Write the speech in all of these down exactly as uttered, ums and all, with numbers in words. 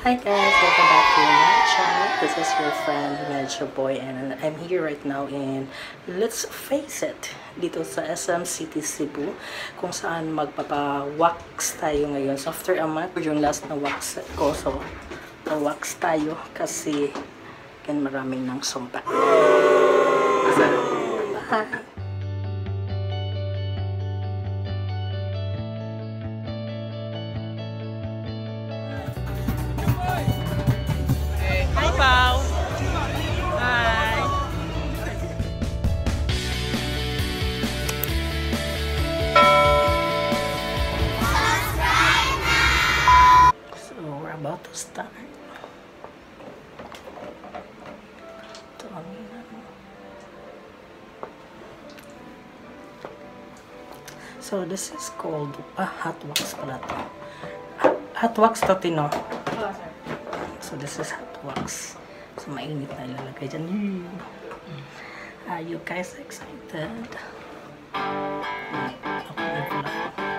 Hi guys, welcome back to my channel. This is your friend Medyo Boi and I'm here right now in Let's Face It dito sa S M City, Cebu, kung saan magpapa-wax tayo ngayon. So after a month, yung last na wax ko, so na-wax tayo kasi yan maraming nang sumpa. Bye! About to start. Ito ang ano. So this is called ah, hot wax pala to. Hot wax to, Tino. So this is hot wax. So mainit na ilalagay dyan. Are you guys excited? Ako na pala.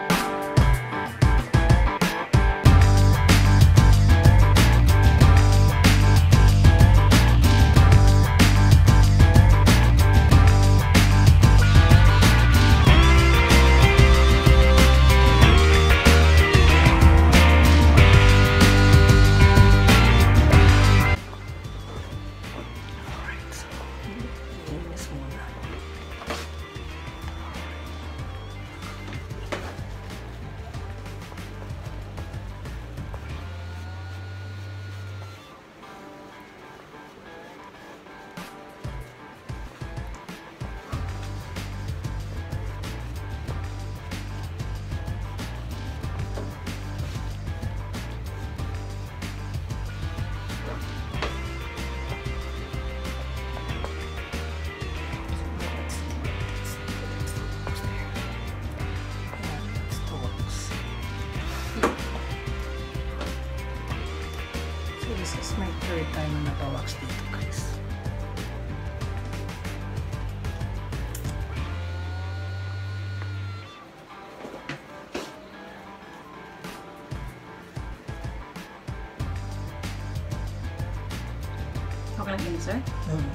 This is my third time na napa-wax dito, guys. Okay lang yun, sir? Hmm.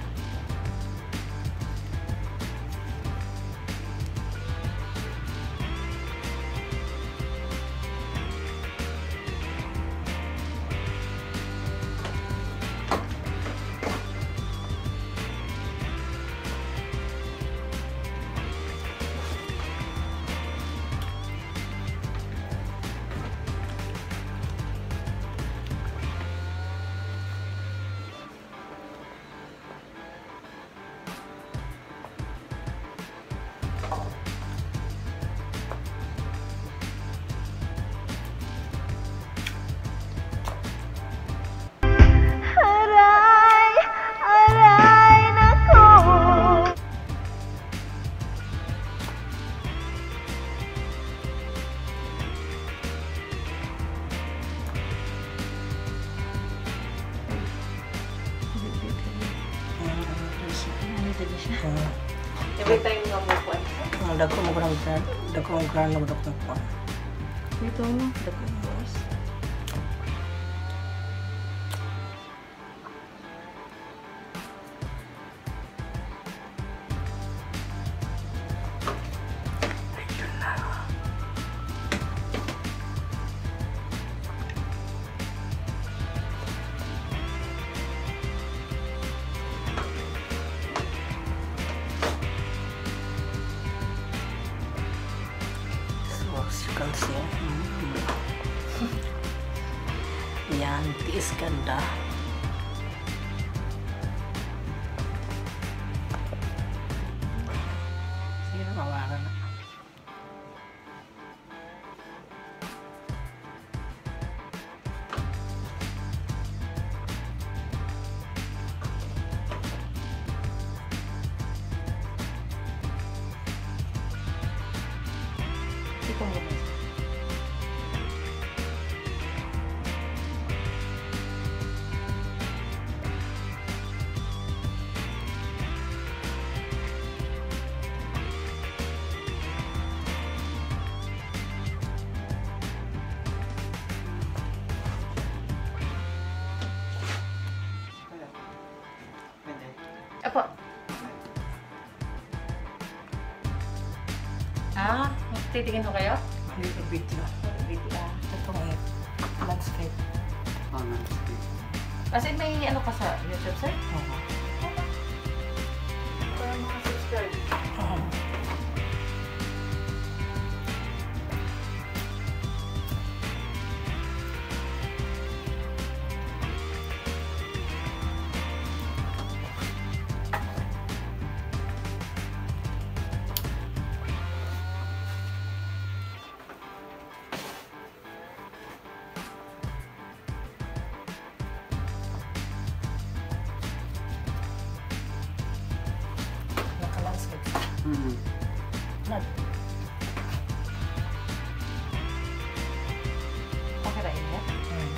Every time nga mo po. Ang dako mo ko ng grano, dako mo grano, dako mo ko. Dito, dako mo boss. Ayun na. As you can see, mm. Yan, tiis ganda. Sige na, mawara na. Ikaw mo ba? Apo. Ah, titingin ko kayo? Little video. Wait lang. Itong eh, landscape. Oh, landscape. Kasi may ano ka sa YouTube, sir? Oo. Para mga subscribe. Oo. Naka-landscape. Mm-hmm. Not. Okay ba yun? Mm.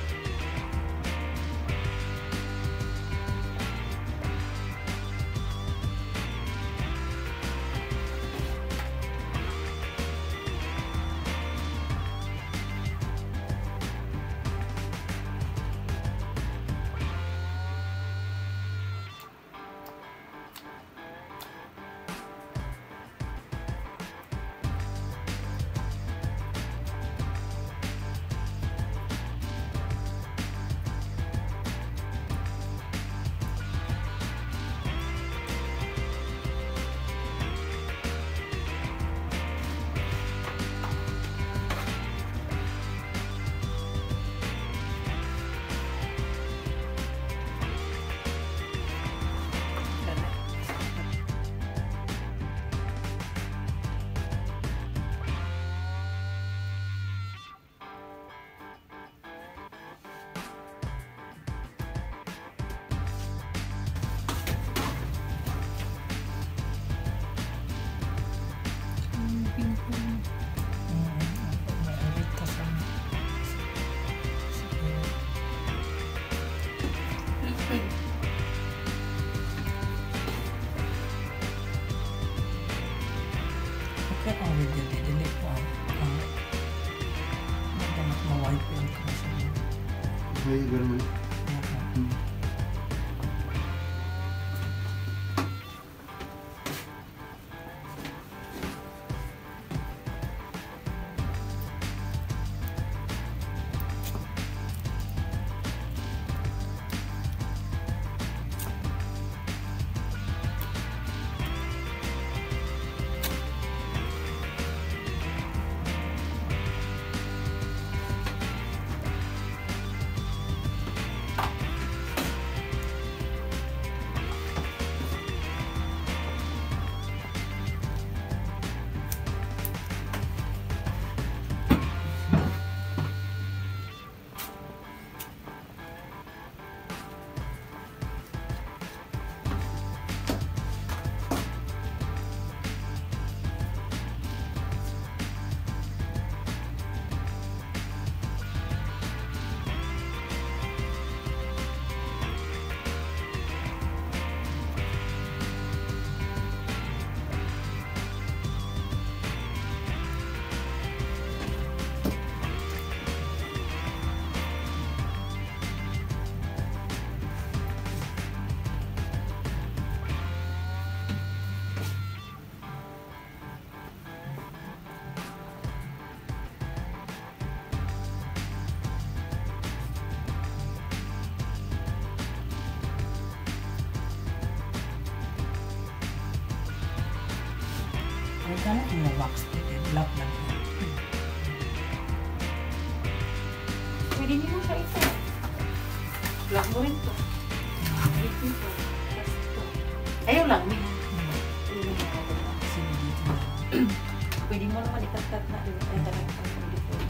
Okay, ang video didili ko ang ang magdanak ma-wipe yun ko sa mga. Ay, ganun. Hmm. Ay, ganun yung na-wax stick eh. Black lang yun. Pwede niyo siya ito. Block mo rin to. Wait mo to. Tapos ito. Ayaw lang. May Hmm. Pwede mo natin. Sige dito na. Pwede mo naman ikat-kat na. Diba? Ay, talagang pwede pwede.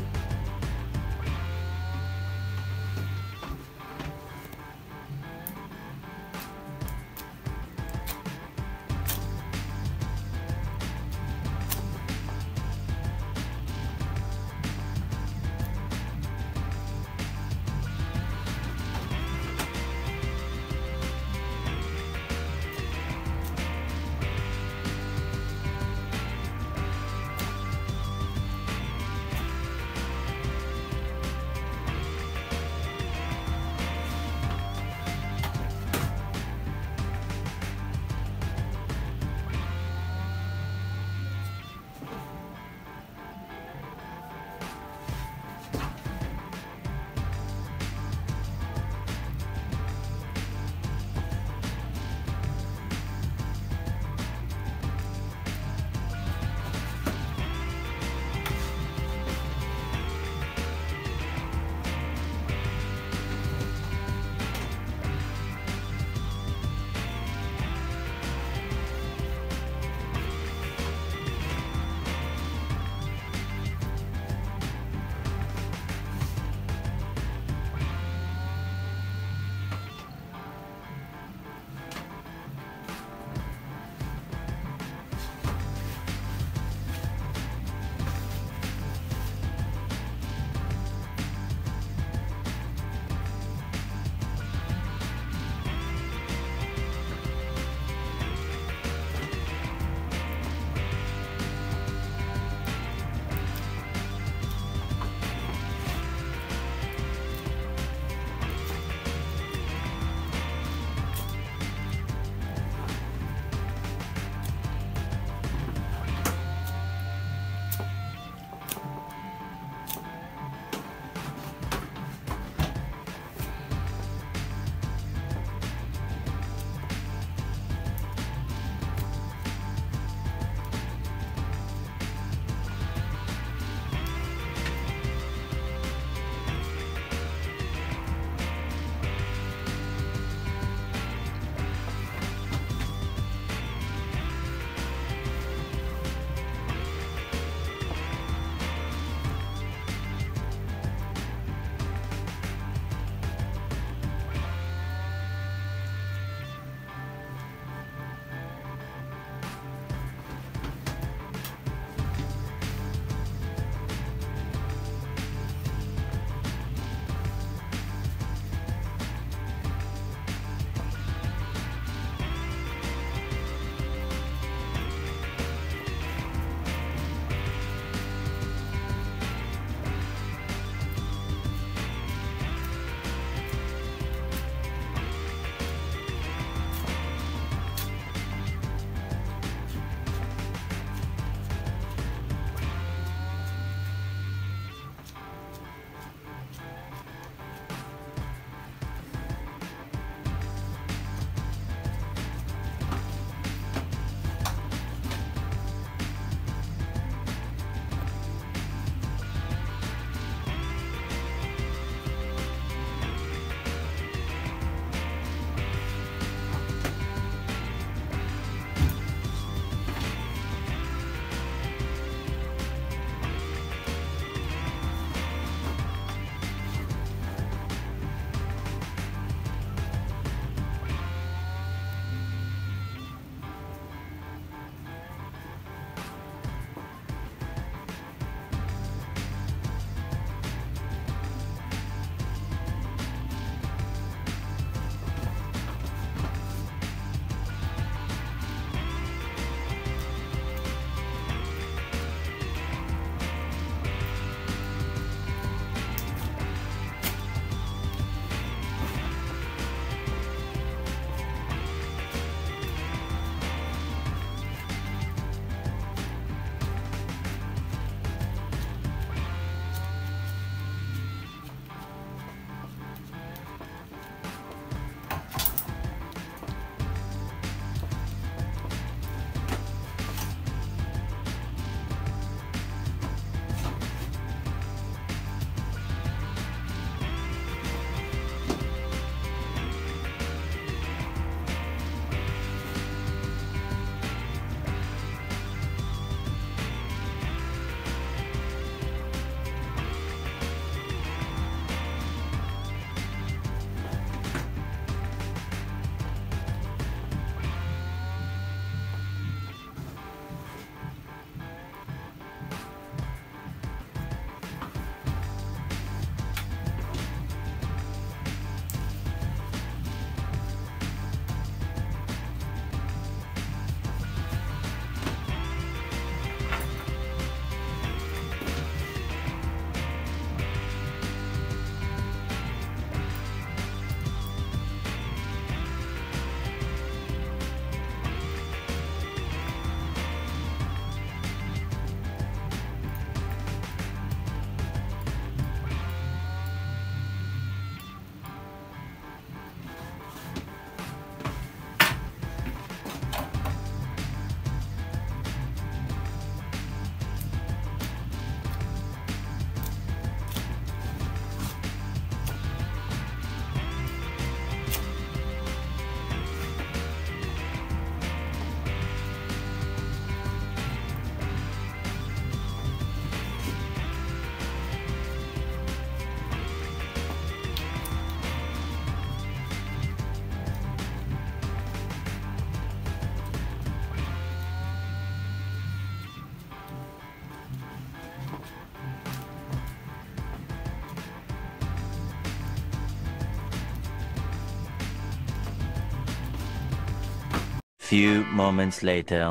Few moments later.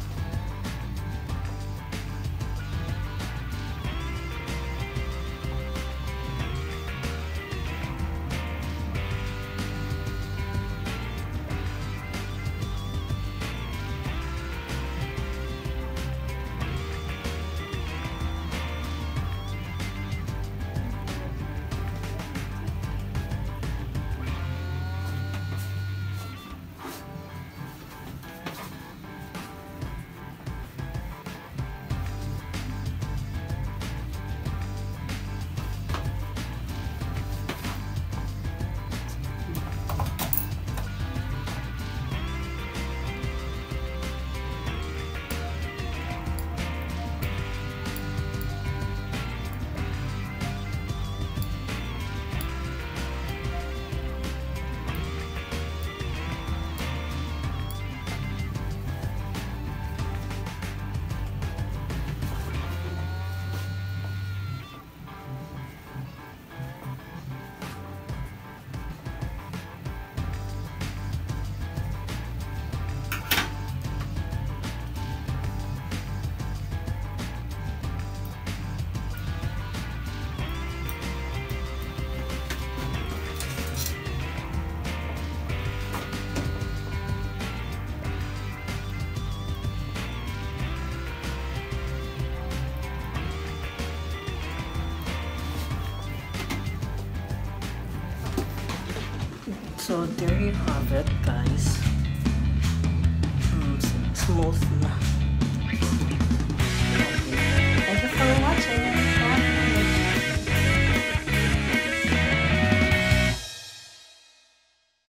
So there you have it, guys. Mm, smooth na.